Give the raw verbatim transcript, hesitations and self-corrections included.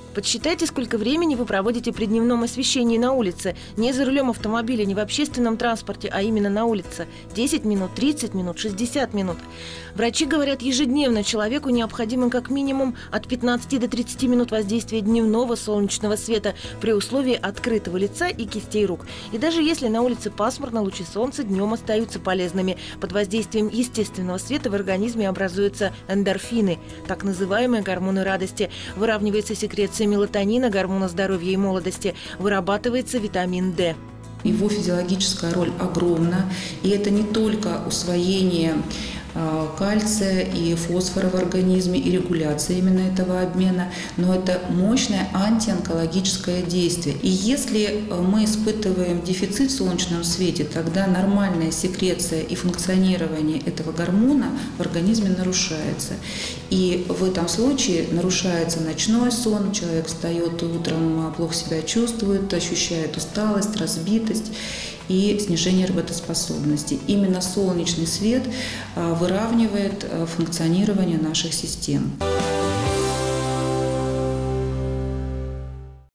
Подсчитайте, сколько времени вы проводите при дневном освещении на улице. Не за рулем автомобиля, не в общественном транспорте, а именно на улице. десять минут, тридцать минут, шестьдесят минут. Врачи говорят, ежедневно человеку необходимо как минимум от пятнадцати до тридцати минут воздействия дневного солнечного света при условии открытого лица и кистей рук. И даже если на улице пасмурно, лучи солнца днем остаются полезными. Под воздействием естественного света в организме образуются эндорфины, так называемые гормоны радости. Выравнивается секреция мелатонина, гормона здоровья и молодости, вырабатывается витамин D. Его физиологическая роль огромна, и это не только усвоение кальция и фосфора в организме и регуляция именно этого обмена, но это мощное антионкологическое действие. И если мы испытываем дефицит в солнечном свете, тогда нормальная секреция и функционирование этого гормона в организме нарушается. И в этом случае нарушается ночной сон, человек встает утром, плохо себя чувствует, ощущает усталость, разбитость и снижение работоспособности. Именно солнечный свет выравнивает функционирование наших систем.